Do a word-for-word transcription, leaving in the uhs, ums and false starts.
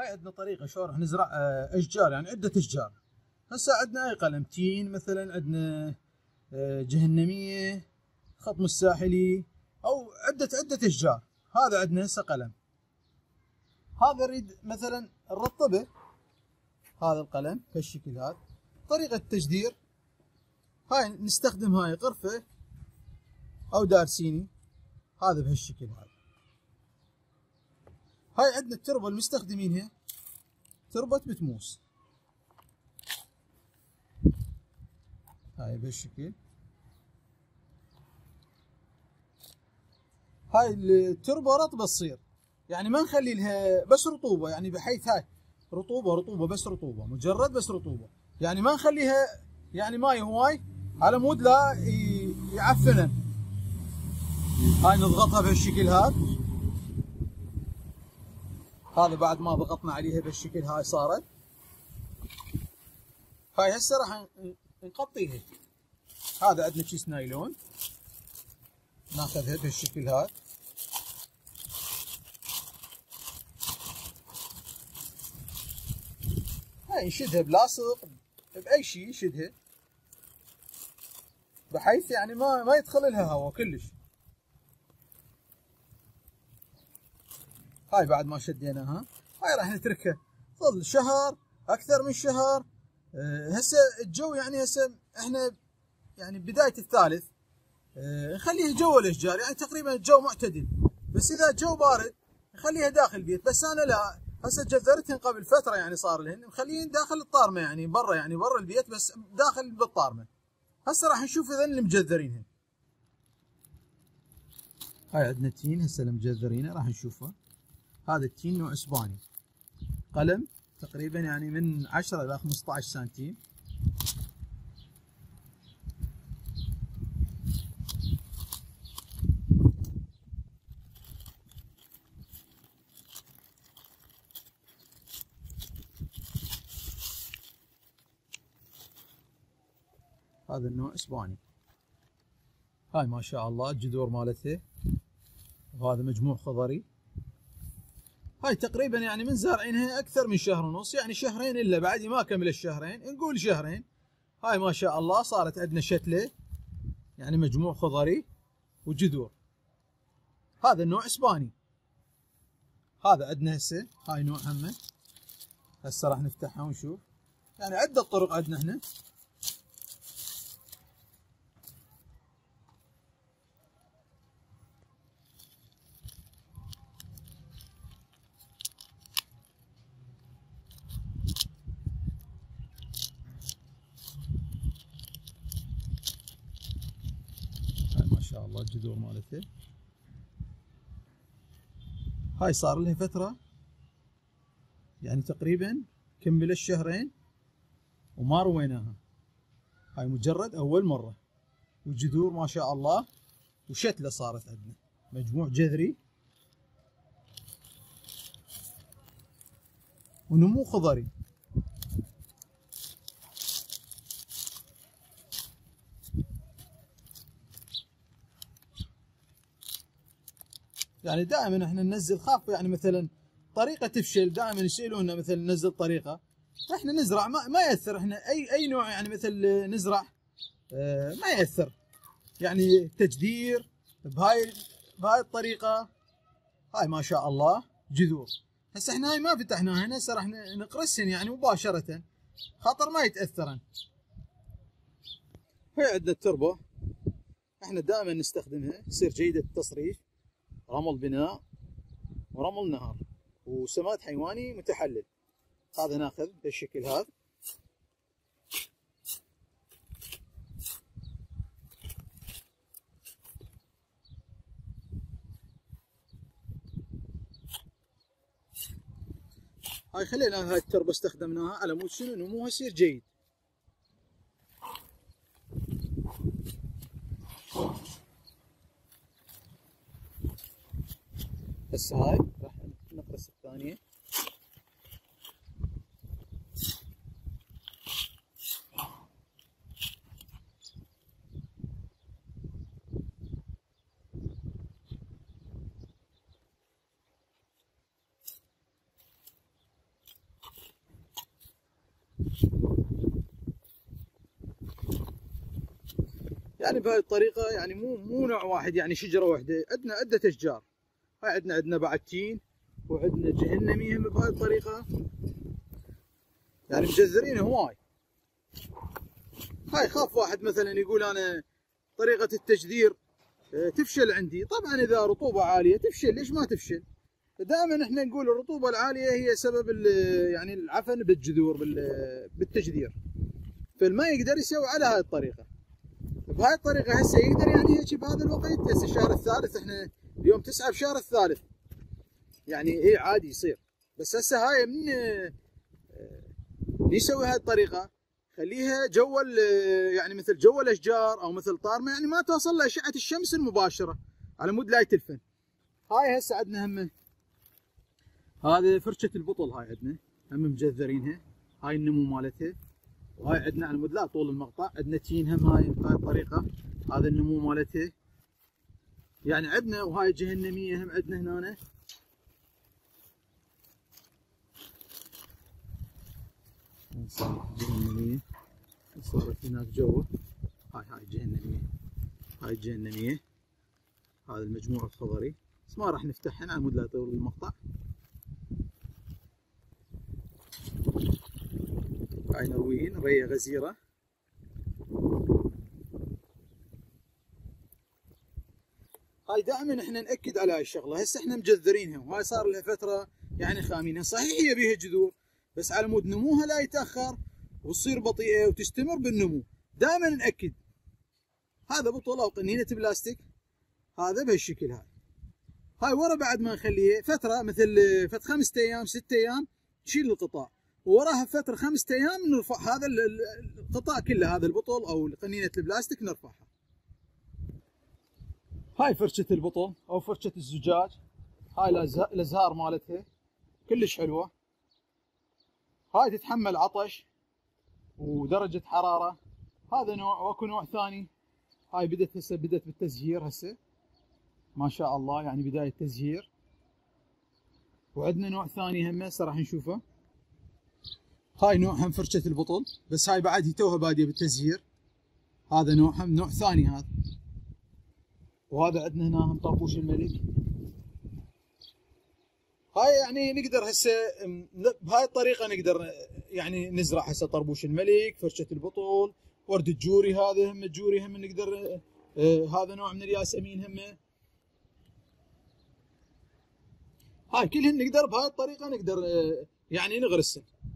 هاي عندنا طريقة شلون راح نزرع أشجار، يعني عدة أشجار. هسه عندنا أي قلم، تين مثلا، عندنا جهنمية، خطم الساحلي، أو عدة عدة أشجار. هذا عندنا هسه قلم، هذا نريد مثلا نرطبه، هذا القلم بهالشكل هذا. طريقة التجدير هاي نستخدم هاي غرفة أو دارسيني، هذا بهالشكل هذا. هاي عندنا التربة المستخدمينها تربة بتموس، هاي بهالشكل. هاي التربة رطبة تصير، يعني ما نخلي لها بس رطوبة، يعني بحيث هاي رطوبة رطوبة بس رطوبة، مجرد بس رطوبة، يعني ما نخليها يعني ماي هواي على مود لا يعفنن. هاي نضغطها بهالشكل هذا، هذا بعد ما ضغطنا عليها بهالشكل هاي صارت. هاي هسه راح نغطيها. هذا عندنا كيس نايلون، ناخذها بهالشكل هذا. هاي نشدها بلاصق باي شيء، نشدها بحيث يعني ما ما يدخل لها هواء كلش. هاي بعد ما شديناها، هاي راح نتركها ظل شهر، اكثر من شهر. أه هسه الجو يعني هسه احنا يعني بداية الثالث، أه نخليها جو الاشجار، يعني تقريبا الجو معتدل. بس اذا الجو بارد نخليها داخل البيت. بس انا لا، هسه جذرتهن قبل فترة، يعني صار لهن مخليهن داخل الطارمة، يعني برا، يعني برا البيت بس داخل بالطارمة. هسه راح نشوف اذا اللي مجذرينها. هاي عندنا تين هسه المجذرينه راح نشوفها. هذا التين نوع اسباني، قلم تقريبا يعني من عشرة الى خمسة عشر سنتيم. هذا النوع اسباني. هاي ما شاء الله الجذور مالتها، وهذا مجموع خضري. هاي تقريبا يعني من زارعينها اكثر من شهر ونص، يعني شهرين الا بعد ما كمل الشهرين، نقول شهرين. هاي ما شاء الله صارت عندنا شتله، يعني مجموع خضري وجذور. هذا النوع اسباني. هذا عندنا هسه، هاي نوع همه. هسه راح نفتحها ونشوف، يعني عدة طرق عندنا هنا. هاي ما شاء الله الجذور مالته. هاي صار لها فترة، يعني تقريبا كمل الشهرين وما رويناها. هاي مجرد اول مرة، والجذور ما شاء الله وشتلة صارت عندنا، مجموع جذري ونمو خضري. يعني دائما احنا ننزل، خاف يعني مثلا طريقة تفشل، دائما يسألونا مثلا ننزل طريقة، احنا نزرع ما, ما يأثر. احنا اي اي نوع يعني مثل نزرع اه ما يأثر، يعني تجدير بهاي بهاي الطريقة. هاي ما شاء الله جذور. هسه احنا هاي ما فتحناها، هسه راح نقرسهن يعني مباشرة خاطر ما يتأثرن. هاي عندنا التربة، احنا دائما نستخدمها، تصير جيدة التصريف، رمل بناء ورمل نهر وسماد حيواني متحلل. هذا ناخذ بالشكل هذا. هاي خلينا هاي التربة استخدمناها على مود شنو نموها يصير جيد. بس هاي راح نقرص الثانية. يعني بهاي الطريقه، يعني مو مو نوع واحد، يعني شجره واحده، عندنا عده اشجار. هاي عندنا عندنا بعد تين، وعندنا جهنمي هم بهاي الطريقه، يعني مجذرين هواي. هاي خاف واحد مثلا يقول انا طريقه التجذير تفشل عندي. طبعا اذا رطوبه عاليه تفشل، ليش ما تفشل؟ دائما احنا نقول الرطوبه العاليه هي سبب يعني العفن بالجذور بالتجذير، فالما يقدر يسوي على هاي الطريقه. بهاي الطريقه هسه يقدر يعني هيك بهذا الوقت. هسه الشهر الثالث، احنا اليوم تسعة بشهر الثالث، يعني ايه عادي يصير. بس هسه هاي من يسوي هاي الطريقه، خليها جو يعني مثل جو الاشجار او مثل طارمه، يعني ما توصل له اشعه الشمس المباشره على مود لا يتلفن. هاي هسه عندنا هم هذه فرشه البطل، هاي عندنا هم مجذرينها، هاي النمو مالتها. وهاي عندنا على مود لا طول المقطع عندنا تين هم هاي بهاي الطريقه، هذا النمو مالتها يعني عندنا. وهاي جهنميه هم عندنا هنا، جهنميه صارت هناك جوا. هاي هاي جهنميه، هاي الجهنميه، هذا المجموع الخضري، بس ما راح نفتحهن على مود لا يطول المقطع. هاي نرويين ريه غزيره. هاي دائما احنا ناكد على هاي الشغله. هسه احنا مجذرينها وهاي صار لها فتره يعني خامينها، صحيح هي بيها جذور بس على مود نموها لا يتاخر وتصير بطيئه وتستمر بالنمو. دائما ناكد هذا بطل او قنينه بلاستيك، هذا بهالشكل. هاي هاي ورا بعد ما نخليه فتره، مثل فت خمسة ايام ستة ايام نشيل القطاع، ووراها فتره خمسة ايام نرفع هذا القطاع كله، هذا البطل او قنينه البلاستيك نرفعها. هاي فرشة البطل او فرشة الزجاج، هاي الازهار مالتها كلش حلوة. هاي تتحمل عطش ودرجة حرارة. هذا نوع، واكو نوع ثاني. هاي بدت هسه بدت بالتزهير هسه ما شاء الله، يعني بداية تزهير. وعندنا نوع ثاني هم هسه راح نشوفه. هاي نوع هم فرشة البطل، بس هاي بعد هي توها بادية بالتزهير. هذا نوع هم نوع ثاني هذا. وهذا عندنا هنا هم طربوش الملك. هاي يعني نقدر هسه بهاي الطريقه نقدر يعني نزرع هسه طربوش الملك، فرشه البطل، ورد الجوري. هذا هم الجوري هم نقدر آه هذا نوع من الياسمين هم. هاي كلهن نقدر بهاي الطريقه نقدر آه يعني نغرسن.